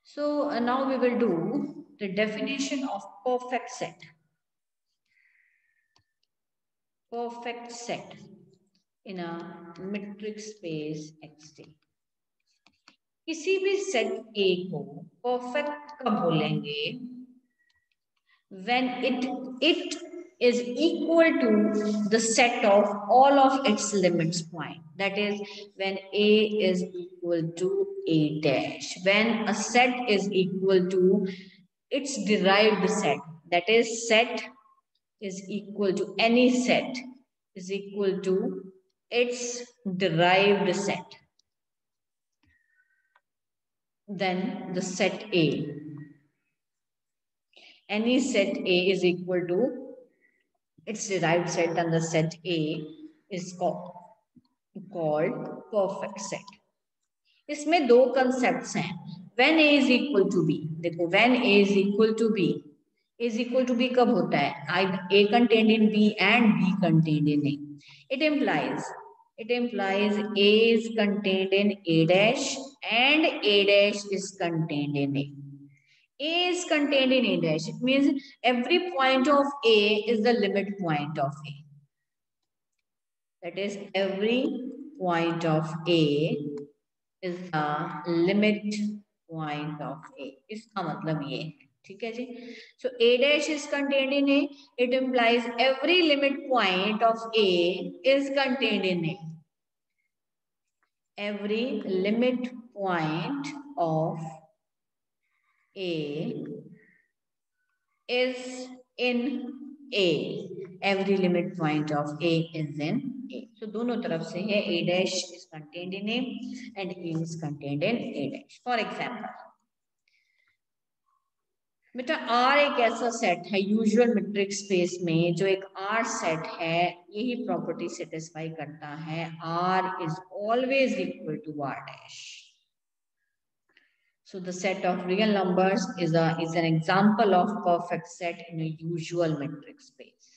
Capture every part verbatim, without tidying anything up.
So uh, now we will do the definition of perfect set. Perfect set in a metric space X T. किसी भी set A को perfect कब बोलेंगे? When it it is equal to the set of all of its limits point. That is, when A is equal to A dash. When a set is equal to its derived set. That is, set is equal to any set is equal to its derived set. Then the set A. Any set A is equal to its derived set, and the set A is called, called perfect set. इसमें दो concepts हैं. When A is equal to B. देखो, when A is equal to B. A is equal to B कब होता है? Either A contained in B and B contained in A. It implies it implies A is contained in A dash and A dash is contained in A. A is contained in A dash. It means every point of A is the limit point of A. That is, every point of A is the limit point of A. इसका मतलब ये है, ठीक है जी? So A dash is contained in A. It implies every limit point of A is contained in A. Every limit point of A is in A. Every limit point of A is in A. So दोनों तरफ से है, A dash is contained in A and A is contained in A dash. For example, बेटा R एक ऐसा set है usual metric space में जो एक R सेट है, यही प्रॉपर्टी सेटिस्फाई करता है. R is always equal to R dash. So the set of real numbers is a is an example of perfect set in a usual metric space.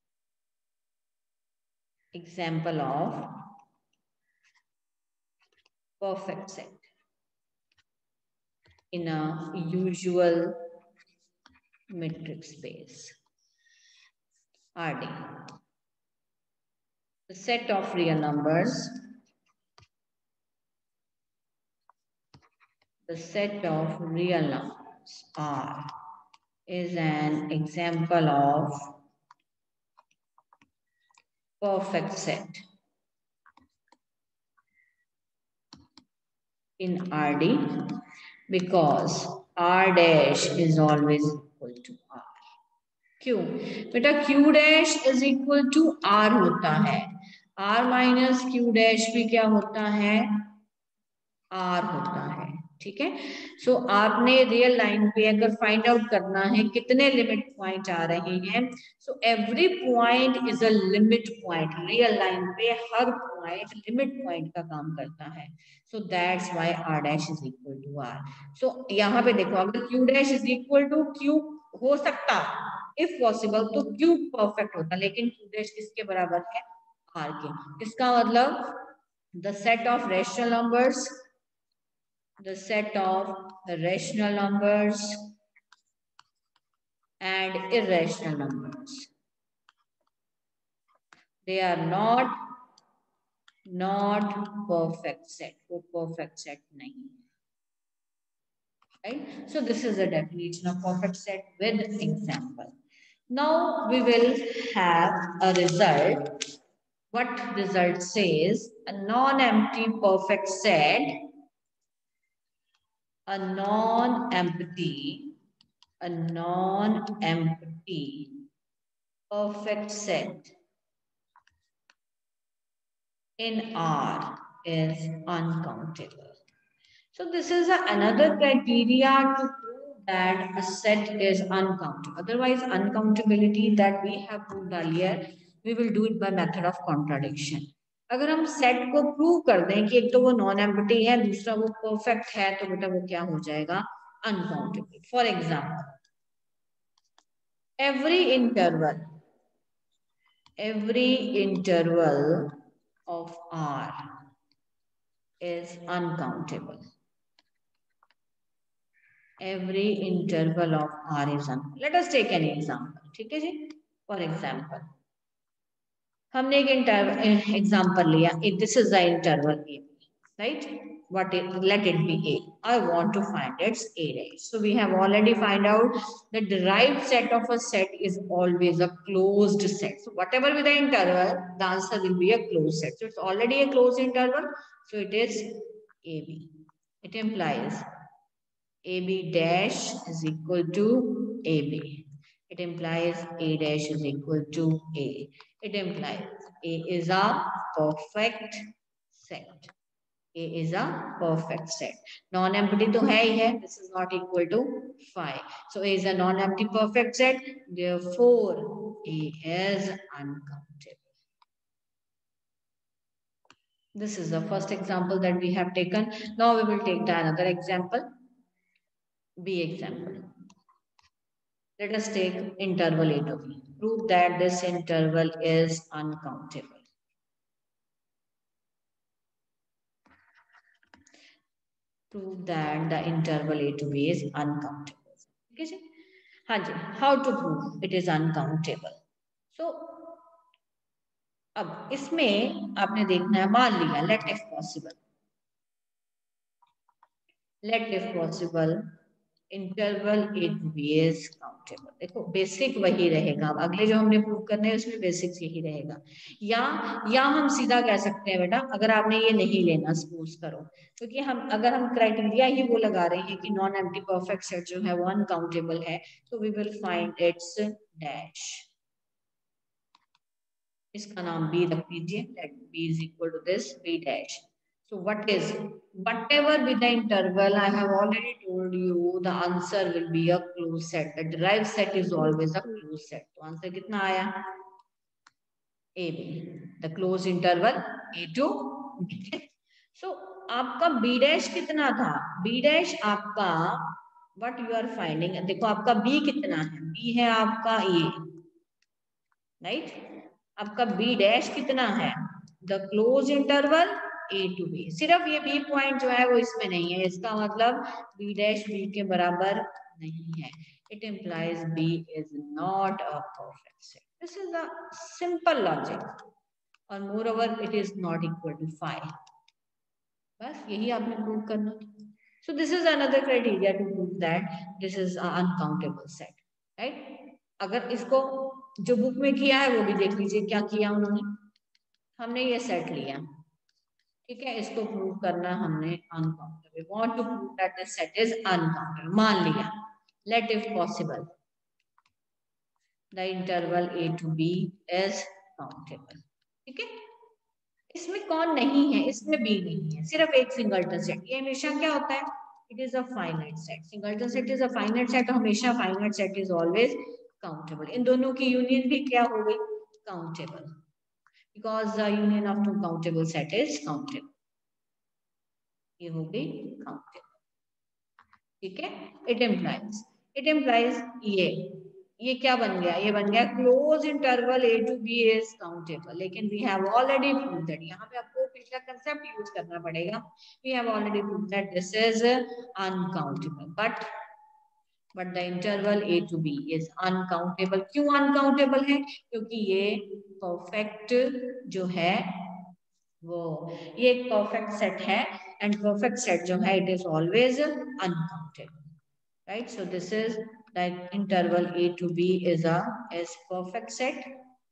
Example of perfect set in a usual metric space. R D. The set of real numbers. The set of real numbers R is an example of perfect set in R D because R dash is always equal to R. क्यों बेटा? Q dash is equal to R होता है. R minus Q dash भी क्या होता है? R होता है. ठीक है. सो so, आपने रियल लाइन पे अगर फाइंड आउट करना है कितने लिमिट पॉइंट आ रहे हैं, so every point is a limit point. Real line पे हर पॉइंट लिमिट पॉइंट का काम करता है. So that's why R dash is equal to R. So यहाँ पे देखो, अगर Q dash is equal to Q हो सकता, इफ पॉसिबल, तो Q परफेक्ट होता, लेकिन Q डैश किसके बराबर है? R के. इसका मतलब the set of rational numbers the set of rational numbers and irrational numbers, they are not not perfect set. वो perfect set नहीं है. Right? So this is the definition of perfect set with example. Now we will have a result. What result says? A non-empty perfect set, a non-empty a non-empty perfect set in R is uncountable. So this is a, another criteria to prove that a set is uncountable. Otherwise, uncountability that we have proved earlier, we will do it by method of contradiction. अगर हम set को prove कर दें कि एक तो वो non empty है, दूसरा वो परफेक्ट है, तो बेटा वो क्या हो जाएगा? Uncountable. For example, every interval every interval of R is uncountable. every interval of R is uncountable. Let us take an example. ठीक है जी. For example, हमने एक इंटरवल एग्जांपल लिया. This is the interval A, right? What it, let it be A. I want to find its A dash. So we have already find out the derived set of a set is always a closed set. So whatever be the interval, the answer will be a closed set. So it's already a closed interval. So it is A B. It implies A B dash is equal to A B. It implies A dash is equal to A. It implies A is a perfect set. A is a perfect set. Non-empty तो है ही है. This is not equal to five. So A is a non-empty perfect set. Therefore, A is uncountable. This is the first example that we have taken. Now we will take the another example. B example. Let us take interval A to B. Prove that this interval is uncountable. Prove that the interval A to B is uncountable. Okay, Haji, how to prove it is uncountable? So, अब इसमें आपने देखना है, मान लिया let if possible, let if possible interval A to B is countable. देखो basic वही रहेगा. अब अगले जो हमने प्रूव करने हैं उसमें बेसिक्स यही रहेगा. या या हम सीधा कह सकते हैं बेटा, अगर आपने ये नहीं लेना सपोज करो, क्योंकि हम अगर हम क्राइटेरिया ही वो लगा रहे हैं कि नॉन एम्प्टी परफेक्ट सेट जो है वो अनकाउंटेबल है, तो we will find its dash. इसका नाम बी रख दीजिए. Let B is equal to this B dash. So what is, whatever be the interval, I have already told you the answer will be a closed set. The derived set is always a closed set. तो answer कितना आया? A B. The closed interval A to B. So आपका B dash कितना था? B dash आपका what you are finding, देखो आपका B कितना है? B है आपका A, right? आपका B dash कितना है? The closed interval A to B. सिर्फ ये B पॉइंट जो है वो इसमें नहीं है. इसका मतलब B dash B के बराबर नहीं है. It implies B is not a perfect set. This is a simple logic. और moreover it is not equal to five. बस यही आपने प्रूव करना. So this is another criteria to prove that this is an uncountable set, right? अगर इसको जो book में किया है वो भी देख लीजिए क्या किया उन्होंने. हमने ये सेट लिया, ठीक है, इसको प्रूव करना हमने uncountable. Want to prove that this set is uncountable. मान लिया let if possible the interval A to B is countable. ठीक है, इसमें कौन नहीं है? इसमें बी नहीं है, सिर्फ एक सिंगलटन सेट. ये हमेशा क्या होता है? It is a finite set. Singleton set is a finite set. हमेशा finite set is always countable. इन दोनों की यूनियन भी क्या हो गई? Countable. Because the union of two countable set is countable. ये हो गई countable. ठीक है. It implies, it implies ये ये क्या बन गया? ये बन गया close interval A to B is countable. लेकिन we have already proved that. यहाँ पे आपको पिछला कंसेप्ट यूज करना पड़ेगा. We have already proved that this is uncountable. But but the interval A to B is uncountable. क्यों uncountable है? क्योंकि ये perfect जो है वो ये एक perfect set है, and perfect set जो है it is always uncountable, right? So this is that interval A to B is a is perfect set.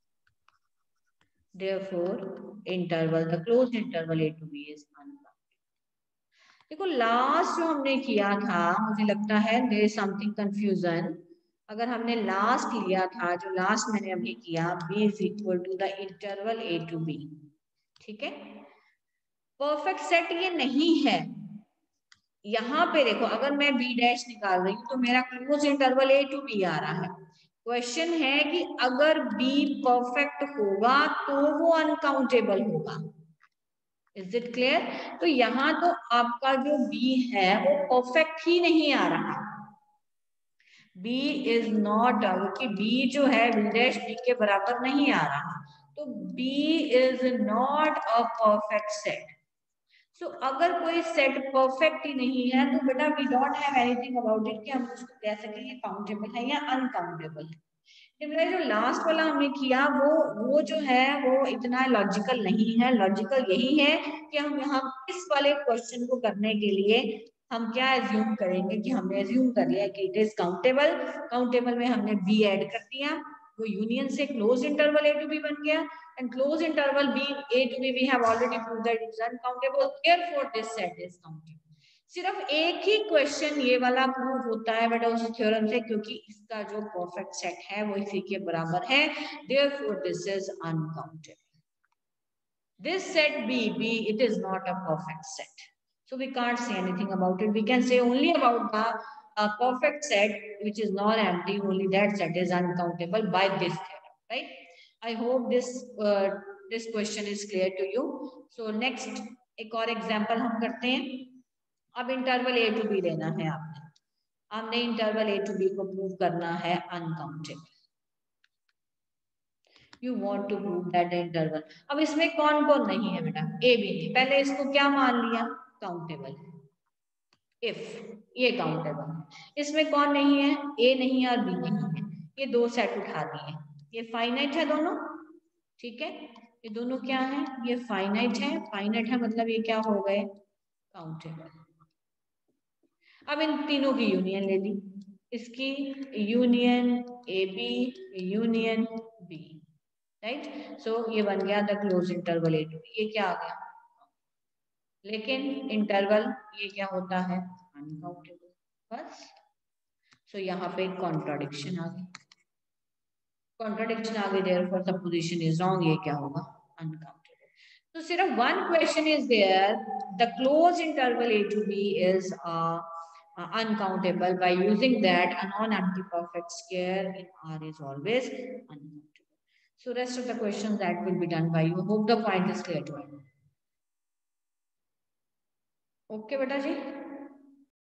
Therefore, interval the closed interval A to B is uncountable. देखो last जो हमने किया था, मुझे लगता है देयर इज समथिंग कंफ्यूजन. अगर हमने लास्ट लिया था, जो लास्ट मैंने अभी किया, b is equal to the interval a to b. ठीक है, परफेक्ट सेट ये नहीं है. यहाँ पे देखो अगर मैं b डैश निकाल रही हूँ तो मेरा close interval a to b आ रहा है. क्वेश्चन है कि अगर b परफेक्ट होगा तो वो अनकाउंटेबल होगा. Is it clear? तो यहाँ तो आपका जो B है वो परफेक्ट ही नहीं आ रहा. B इज नॉट, क्योंकि B जो है B डैश B के बराबर नहीं आ रहा, तो B is not a perfect set. So so, अगर कोई सेट परफेक्ट ही नहीं है तो बेटा we don't have anything about it कि हम उसको कह सकेंगे काउंटेबल है या अनकाउंटेबल है। जो लास्ट वाला हमने किया वो वो जो है वो इतना लॉजिकल नहीं है। लॉजिकल यही है कि हम यहाँ इस वाले क्वेश्चन को करने के लिए हम क्या एज्यूम करेंगे कि हमने एज्यूम कर लिया कि इट इज काउंटेबल। काउंटेबल में हमने बी ऐड कर दिया, वो यूनियन से close interval A to B बन गया and close interval being a to b we have already proved that it is uncountable, therefore this set is countable। सिर्फ एक ही क्वेश्चन ये वाला प्रूव होता है बेटा उस थ्योरम से क्योंकि इसका जो परफेक्ट सेट है वो इसी के बराबर है, therefore this is uncountable। this set b b it is not a perfect set, so we can't say anything about it। we can say only about the uh, perfect set which is non-empty, only that set is uncountable by this theorem, right? I hope this uh, this question is clear to you। so next एक और example हम करते हैं। अब interval A to B लेना है आपने, हमने इंटरवल ए टू बी को प्रूव करना है uncountable. You want to prove that interval. अब इसमें कौन कौन नहीं है बेटा, ए बी नहीं, पहले इसको क्या मान लिया काउंटेबल, इफ ये काउंटेबल है। इसमें कौन नहीं है, ए नहीं है और बी नहीं है, ये दो सेट उठा दिए, ये फाइनाइट है दोनों, ठीक है, ये दोनों क्या है, ये फाइनाइट है, फाइनाइट है मतलब ये क्या हो गए काउंटेबल। अब इन तीनों की यूनियन ले ली, इसकी union A B union B, right. So ये बन गया the close interval A to, ये क्या आ गया, लेकिन इंटरवल ये क्या होता है अनकाउंटेबल, बस। सो so, यहाँ पे कॉन्ट्राडिक्शन आ गई, कॉन्ट्राडिक्शन आ गई, therefore the position is wrong, ये क्या होगा अनकाउंटेबल। तो सिर्फ one question is there, the close interval A to B is uncountable by using that a non-empty perfect square in R is always uncountable। So rest of the questions that will be done by you। Hope the point is clear to you। Okay बेटा जी।